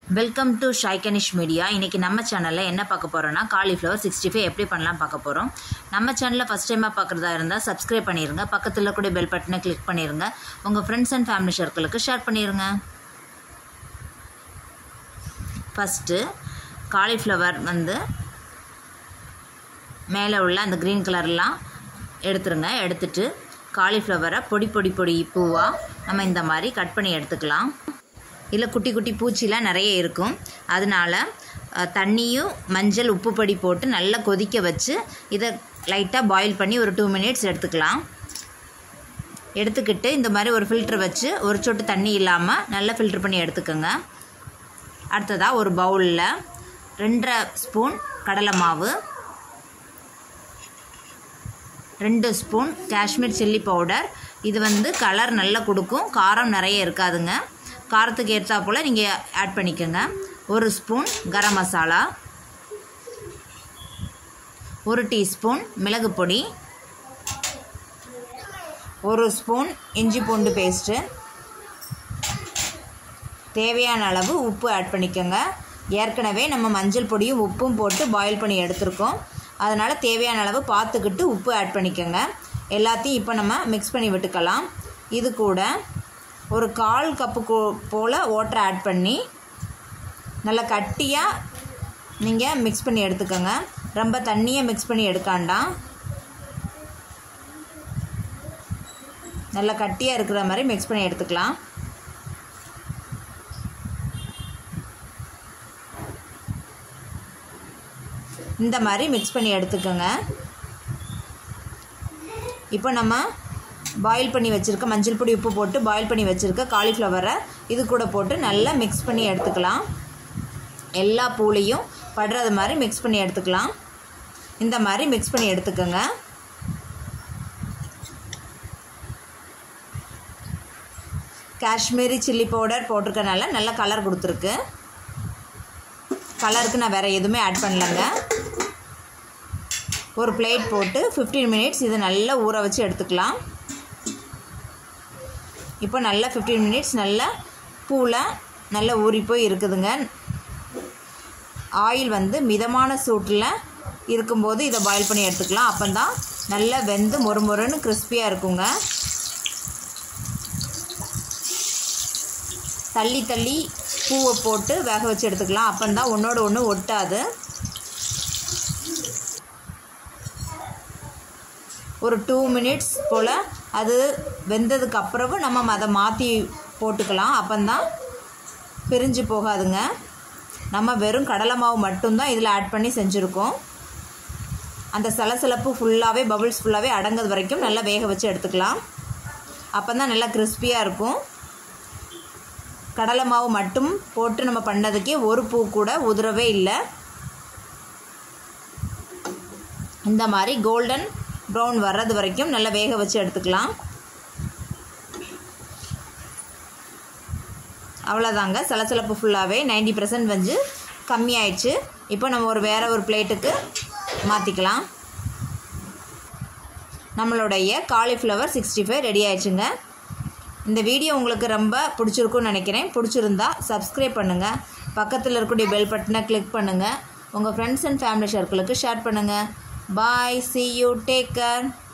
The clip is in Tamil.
Welcome to ஷைகனிஷ் media. இன்றைக்கி நம்ம சேனலில் என்ன பார்க்க போகிறோன்னா காலிஃப்ளவர் 65 எப்படி பண்ணலாம் பார்க்க போகிறோம். நம்ம சேனலில் ஃபஸ்ட் டைமாக பார்க்குறதா இருந்தால் சப்ஸ்கிரைப் பண்ணிடுங்க, பக்கத்தில் கூட பெல் பட்டனை கிளிக் பண்ணிடுங்க, உங்கள் ஃப்ரெண்ட்ஸ் அண்ட் ஃபேமிலி சர்க்கிளுக்கு ஷேர் பண்ணிடுங்க. ஃபஸ்ட்டு காலிஃப்ளவர் மேலே உள்ள அந்த க்ரீன் கலர்லாம் எடுத்துருங்க. எடுத்துட்டு காலிஃப்ளவரை பொடி பூவாக நம்ம இந்த மாதிரி கட் பண்ணி எடுத்துக்கலாம். இதில் குட்டி குட்டி பூச்சிலாம் நிறைய இருக்கும். அதனால் தண்ணியும் மஞ்சள் உப்பு பொடி போட்டு நல்லா கொதிக்க வச்சு இதை லைட்டாக பாயில் பண்ணி ஒரு 2 மினிட்ஸ் எடுத்துக்கலாம். எடுத்துக்கிட்டு இந்த மாதிரி ஒரு ஃபில்ட்ரு வச்சு ஒரு சொட்டு தண்ணி இல்லாமல் நல்லா ஃபில்ட்ரு பண்ணி எடுத்துக்கோங்க. அடுத்ததாக ஒரு பவுலில் 2.5 ஸ்பூன் கடலை மாவு, 2 ஸ்பூன் காஷ்மீர் சில்லி பவுடர். இது கலர் நல்லா கொடுக்கும், காரம் நிறைய இருக்காதுங்க. காரத்துக்கு ஏற்றா போல் நீங்கள் ஆட் பண்ணிக்கோங்க. 1 ஸ்பூன் கரம் மசாலா, 1 டீஸ்பூன் மிளகு பொடி, 1 ஸ்பூன் இஞ்சி பூண்டு பேஸ்ட்டு, தேவையான அளவு உப்பு ஆட் பண்ணிக்கோங்க. ஏற்கனவே நம்ம மஞ்சள் பொடியும் உப்பும் போட்டு பாயில் பண்ணி எடுத்துருக்கோம். அதனால் தேவையான அளவு பார்த்துக்கிட்டு உப்பு ஆட் பண்ணிக்கோங்க. எல்லாத்தையும் இப்போ நம்ம மிக்ஸ் பண்ணி விட்டுக்கலாம். இது கூட ஒரு 1/4 கப்பு போல் வாட்டர் ஆட் பண்ணி நல்லா கட்டியாக நீங்கள் மிக்ஸ் பண்ணி எடுத்துக்கோங்க. ரொம்ப தண்ணியை மிக்ஸ் பண்ணி எடுக்காண்டாம், நல்லா கட்டியாக இருக்கிற மாதிரி மிக்ஸ் பண்ணி எடுத்துக்கலாம். இந்த மாதிரி மிக்ஸ் பண்ணி எடுத்துக்கோங்க. இப்போ நம்ம பாயில் பண்ணி வச்சுருக்க மஞ்சள் பொடி உப்பு போட்டு பாயில் பண்ணி வச்சுருக்க காலிஃப்ளவரை இது கூட போட்டு நல்லா மிக்ஸ் பண்ணி எடுத்துக்கலாம். எல்லா பூலையும் படுறது மாதிரி மிக்ஸ் பண்ணி எடுத்துக்கலாம். இந்த மாதிரி மிக்ஸ் பண்ணி எடுத்துக்கோங்க. காஷ்மீரி சில்லி பவுடர் போட்டிருக்கனால நல்ல கலர் கொடுத்துருக்கு. கலருக்கு நான் வேறு எதுவுமே ஆட் பண்ணலைங்க. ஒரு பிளேட் போட்டு 15 மினிட்ஸ் இதை நல்லா ஊற வச்சு எடுத்துக்கலாம். இப்போ நல்லா 15 மினிட்ஸ் நல்லா பூவில் நல்லா ஊறி போய் இருக்குதுங்க. ஆயில் மிதமான சூட்டில் இருக்கும்போது இதை பாயில் பண்ணி எடுத்துக்கலாம். அப்போ தான் நல்லா வெந்து மொறுமொறுன்னு கிறிஸ்பியாக இருக்குங்க. தள்ளி பூவை போட்டு வேக வச்சு எடுத்துக்கலாம். அப்போ தான் ஒன்றோடு ஒன்று ஒட்டாது. ஒரு 2 மினிட்ஸ் போல் அது வெந்ததுக்கப்புறம் நம்ம அதை மாற்றி போட்டுக்கலாம். அப்போந்தான் பிரிஞ்சு போகாதுங்க. நம்ம வெறும் கடலை மாவு மட்டும்தான் இதில் ஆட் பண்ணி செஞ்சுருக்கோம். அந்த சலசலப்பு ஃபுல்லாகவே பபிள்ஸ் ஃபுல்லாகவே அடங்கிறது வரைக்கும் நல்லா வேக வச்சு எடுத்துக்கலாம். அப்போ தான் நல்லா கிறிஸ்பியாக இருக்கும். கடலை மாவு மட்டும் போட்டு நம்ம பண்ணதுக்கே ஒரு பூ கூட உதிரவே இல்லை. இந்த மாதிரி கோல்டன் ப்ரௌன் வர்றது வரைக்கும் நல்லா வேக வச்சு எடுத்துக்கலாம். அவ்வளோதாங்க. சலசலப்பு ஃபுல்லாகவே 90% கம்மியாயிடுச்சு. இப்போ நம்ம வேறு ஒரு பிளேட்டுக்கு மாற்றிக்கலாம். நம்மளுடைய காலிஃப்ளவர் 65 ரெடி ஆயிடுச்சுங்க. இந்த வீடியோ உங்களுக்கு ரொம்ப பிடிச்சிருக்குன்னு நினைக்கிறேன். பிடிச்சிருந்தா சப்ஸ்கிரைப் பண்ணுங்கள், பக்கத்தில் இருக்கக்கூடிய பெல் பட்டனை கிளிக் பண்ணுங்கள், உங்கள் ஃப்ரெண்ட்ஸ் அண்ட் ஃபேமிலி சர்க்கிளுக்கு ஷேர் பண்ணுங்கள். Bye, see you, take care.